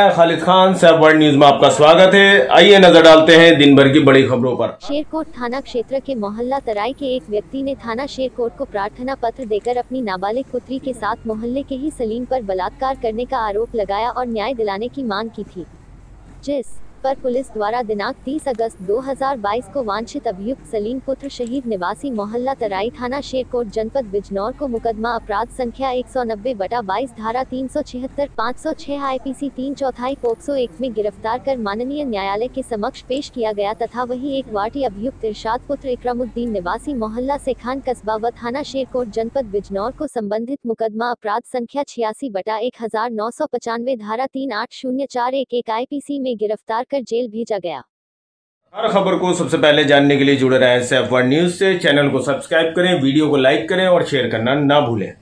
मैं Khalid Khan, Saif world news में आपका स्वागत है। आइए नजर डालते हैं दिन भर की बड़ी खबरों पर। शेरकोट थाना क्षेत्र के मोहल्ला तराई के एक व्यक्ति ने थाना शेरकोट को प्रार्थना पत्र देकर अपनी नाबालिग पुत्री के साथ मोहल्ले के ही सलीम पर बलात्कार करने का आरोप लगाया और न्याय दिलाने की मांग की थी, जिस पर पुलिस द्वारा दिनांक 30 अगस्त 2022 को वांछित अभियुक्त सलीम पुत्र शहीद निवासी मोहल्ला तराई थाना शेरकोट जनपद बिजनौर को मुकदमा अपराध संख्या 190/22 धारा 376 506 IPC 3/4 पोक्सो 1 में गिरफ्तार कर माननीय न्यायालय के समक्ष पेश किया गया तथा वही एक वाटी अभियुक्त इरशाद पुत्र इकरामुद्दीन निवासी मोहल्ला सेखान कस्बा व थाना शेरकोट जनपद बिजनौर को संबंधित मुकदमा अपराध संख्या 86/1995 धारा 38041 IPC में गिरफ्तार कर जेल भेजा गया। हर खबर को सबसे पहले जानने के लिए जुड़े रहें सैफ वर्ल्ड न्यूज से। चैनल को सब्सक्राइब करें, वीडियो को लाइक करें और शेयर करना ना भूलें।